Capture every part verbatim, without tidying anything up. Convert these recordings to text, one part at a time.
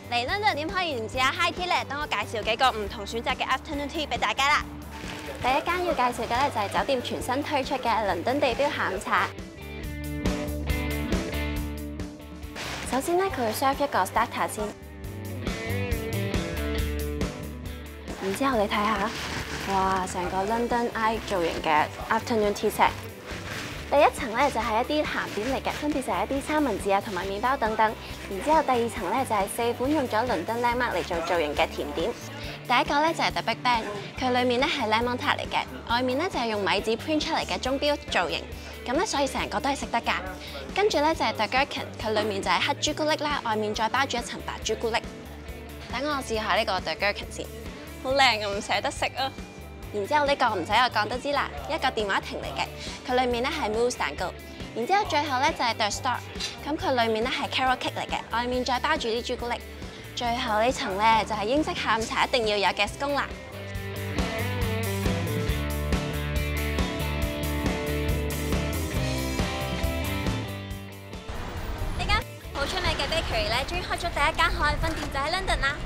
嚟 London 點可以唔試下 high tea 咧？等我介紹幾個唔同選擇嘅 afternoon tea 俾大家啦。第一間要介紹嘅咧就係酒店全新推出嘅倫敦地標下午茶。首先咧，佢會 serve 一個 starter 先，然之後你睇下，哇！成個 London Eye 造型嘅 afternoon tea set。第一層咧就係一啲鹹點嚟嘅，分別就係一啲三文治啊同埋麵包等等。然之後第二層咧就係四款用咗倫敦 landmark 嚟做造型嘅甜點。第一個咧就係 The Big Ben， 佢裡面咧係 lemon tart 嚟嘅，外面咧就係用米紙 print 出嚟嘅鐘錶造型。咁咧所以成個都係食得㗎。跟住咧就係 The Gherkin， 佢裡面就係黑朱古力啦，外面再包住一層白朱古力。等我試下呢個 The Gherkin 先，好靚啊，唔捨得食啊！然之後呢個唔使我講都知啦，一個電話亭嚟嘅，佢裡面咧係 mousse 蛋糕。然之後最後咧就係 The Star， 咁佢裡面咧係 carrot cake 嚟嘅，外面再包住啲朱古力。最後呢層咧就係英式下午茶一定要有嘅 scone 啦。呢間好出名嘅 bakery 咧，終於開咗第一間海外分店，就喺 London 啦。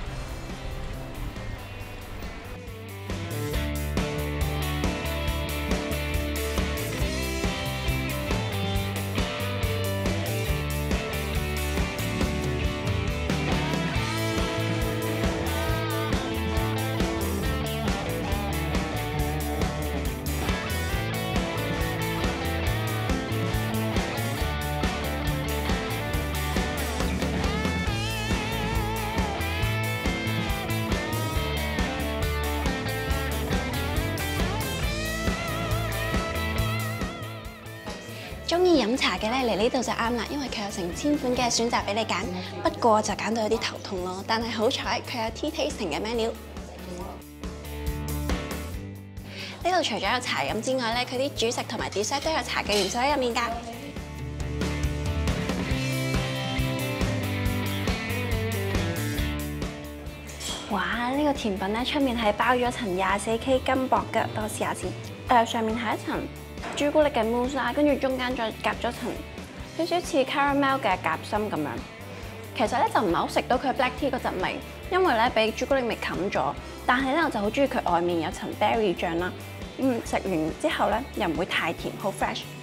中意飲茶嘅咧嚟呢度就啱啦，因為佢有成千款嘅選擇俾你揀。不過就揀到有啲頭痛咯，但係好彩佢有 tea tasting 嘅 menu。呢度除咗有茶飲之外咧，佢啲主食同埋 dessert 都有茶嘅元素喺入面㗎。哇！呢個甜品咧出面係包咗層廿四 K 金箔嘅，等我試下先。誒，上面係一層朱古力嘅 mousse 啦，跟住中間再夾咗層少少似 caramel 嘅夾心咁樣。其實咧就唔係好食到佢 black tea 嗰陣味，因為咧俾朱古力味冚咗。但係咧我就好中意佢外面有層 berry 醬啦。嗯，食完之後咧又唔會太甜，好 fresh。